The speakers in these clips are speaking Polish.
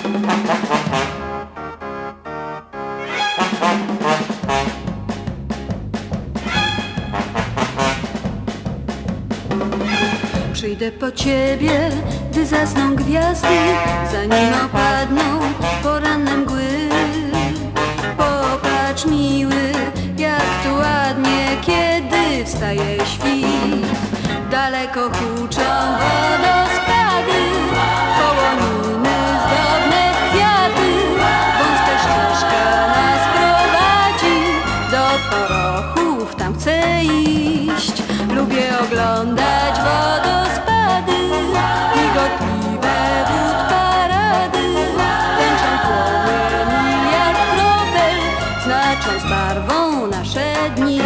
Przyjdę po ciebie, gdy zasną gwiazdy, zanim opadną poranne mgły. Popatrz, miły, jak tu ładnie, kiedy wstaje świt. Daleko huczą wodospady, koło niny zdobne kwiaty. Wąska ścieżka nas prowadzi, do porochów tam chcę iść. Lubię oglądać wodospady, migotliwe wód parady. Tęczą płomieni jak kropel, znacząc barwą nasze dni.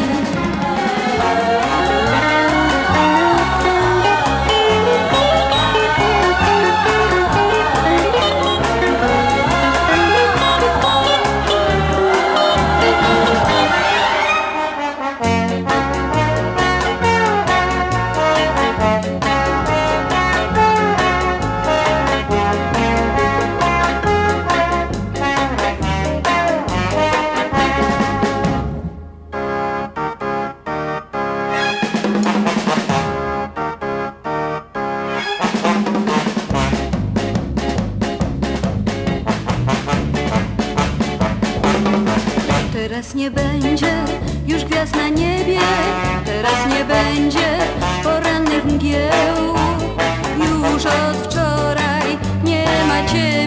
Teraz nie będzie już gwiazd na niebie, teraz nie będzie porannych mgieł. Już od wczoraj nie ma ciebie.